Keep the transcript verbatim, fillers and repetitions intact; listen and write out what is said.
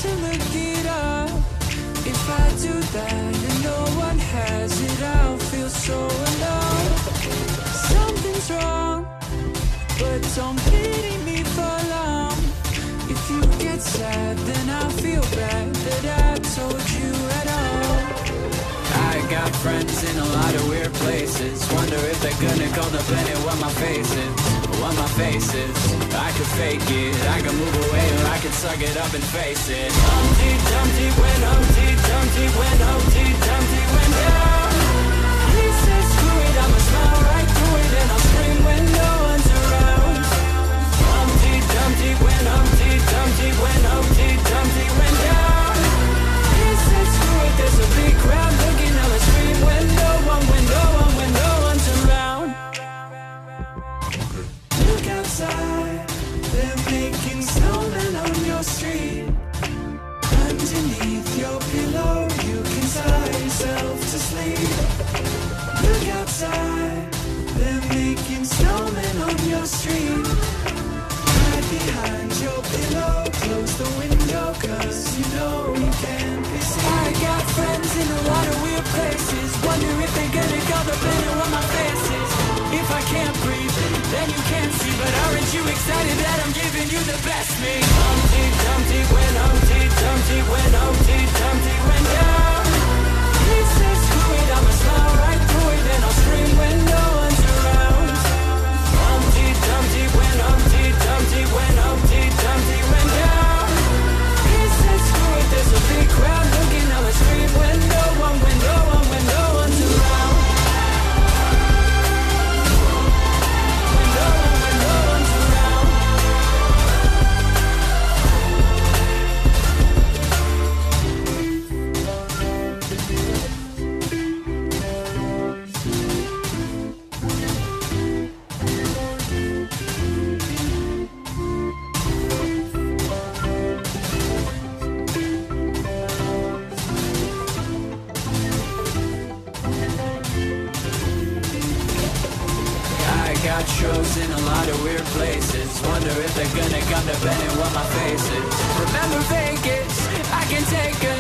to look it up. If I do that and no one has it, I'll feel so alone. Something's wrong, but don't pity me for long. If you get sad, then I'll feel bad that I told you at all. I got friends in a lot of weird places. Wonder if they're gonna call the planet what my face is. What my face is. I could fake it, I could move away, or I could suck it up and face it. Humpty Dumpty went, Humpty Dumpty went, Humpty Dumpty went down. He said screw it, I'ma smile right through it, and I'll scream when no one's around. Humpty Dumpty went, Humpty Dumpty went, Humpty Dumpty went down. He said screw it, there's a big crowd looking, I'ma scream when no one, when no one, when no one's around. Look outside, they're making snowmen on your street. Underneath your pillow, you can tie yourself to sleep. Look outside, they're making snowmen on your street. Hide behind your pillow, close the window, cause you know you can't be seen. I got friends in a lot of weird places. Wonder if they're gonna call the planet what my face is. If I can't breathe, then you can't see. But aren't you excited that I'm giving you the best me? Humpty Dumpty went, Humpty Dumpty went, Humpty Dumpty went down. He said screw it, I'ma smile right through it, and I'll scream when no one's around. Humpty Dumpty went, Humpty Dumpty went, Humpty Dumpty went down. He said screw it, there's a big crowd looking, I'ma scream when no one, when no one, when no one's around. When no one, when no one's around. I got shows in a lot of weird places. Wonder if they're gonna come to bed and what my face is. Remember Vegas, I can take a